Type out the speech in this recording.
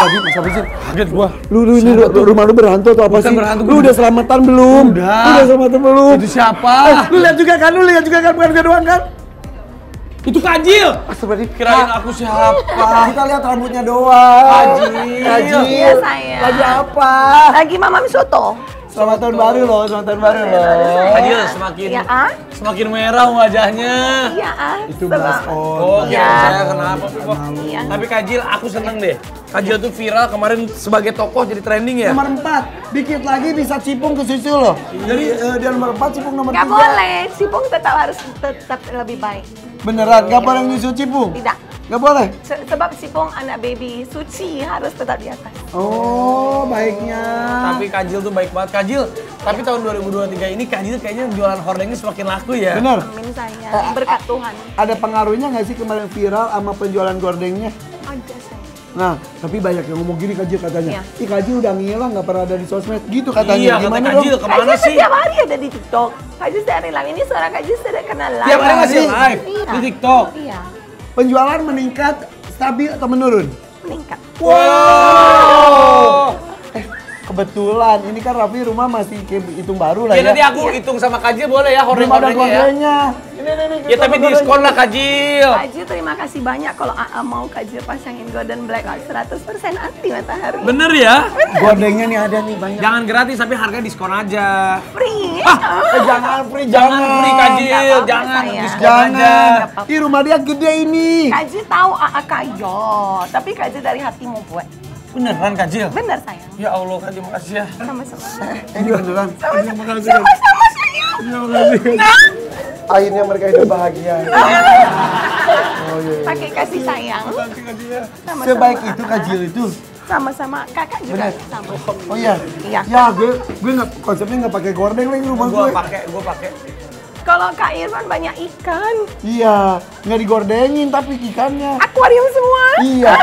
Siapa sih? Kaget gua. Lu ini rumah lu berhantu atau apa sih? Lu udah selamatan belum? Udah selamatan belum? Itu siapa? Lu lihat juga kan? Bukan gue doang kan? Itu Kajil. Astagfirullahaladzim. Kirain aku siapa? Kita lihat rambutnya doang. Kajil. Iya, sayang. Lagi apa? Lagi mamam soto. Selamat tahun baru loh, Kajil Iya, ah? semakin merah wajahnya. Iya, ah. Itu blush on. Oh, Iya. saya kenapa sih kok? Iya. Tapi Kajil, aku seneng deh. Kajil tuh viral kemarin sebagai tokoh jadi trending ya. Nomor 4, dikit lagi bisa cipung ke susu loh. Jadi dia nomor 4, cipung nomor 3. Gak boleh, Cipung harus tetap lebih baik. Beneran, gak boleh nyusu cipung? Tidak. Gak boleh? Sebab Cipung anak baby suci harus tetap di atas. Oh, baiknya. Tapi Kajil tuh baik banget. Kajil, tapi tahun 2023 ini Kajil kayaknya jualan hordengnya semakin laku ya. Bener? Amin sayang, berkat Tuhan. Ada pengaruhnya nggak sih kemarin viral sama penjualan gordengnya? Ada sayang. Nah, tapi banyak yang ngomong gini Kajil katanya. Iya. Ih Kajil udah ngilang, nggak pernah ada di sosmed. Gitu katanya. Iya, kata Gimana Kajil, dong? kemana sih? Setiap hari ada di TikTok. Kajil setiap hari live. Ini suara Kajil sudah kena live. Tiap hari masih live Iya. di TikTok. Iya, Penjualan meningkat, stabil atau menurun? meningkat. Wow. Kebetulan, ini kan Raffi rumah masih kayak hitung baru lah Ya ya. nanti aku hitung sama Kajil boleh ya Belum ada hordeng-hordengnya ya. gordengnya. Ya tapi diskon lah Kajil. Kajil terima kasih banyak kalau AA mau Kajil pasangin golden blackout 100% anti matahari. Bener ya? Gordengnya nih ada nih banyak. Jangan gratis tapi harganya diskon aja. Free. Jangan free, Jangan free Kajil, Nggak apa-apa, jangan sayang. diskon aja. Jangan. Ih rumah dia gede ini. Kajil tahu AA kayo, tapi Kajil dari hati mau buat. Beneran Kajil? Bener sayang. Ya Allah Kajil makasih ya. Sama-sama. Ini beneran. Sama-sama sayang. Akhirnya mereka hidup bahagia. Oh iya. Pakai kasih sayang. Sama-sama. Sebaik itu Kajil itu. Sama-sama. Kakak juga Bener. sama. Oh iya. Iya. Ya gue nggak konsepnya nggak pakai gordeng lagi rumah gue. Gua pakai. Kalau Kak Irfan banyak ikan. Iya, nggak digordengin tapi ikannya. Akuarium semua. Iya.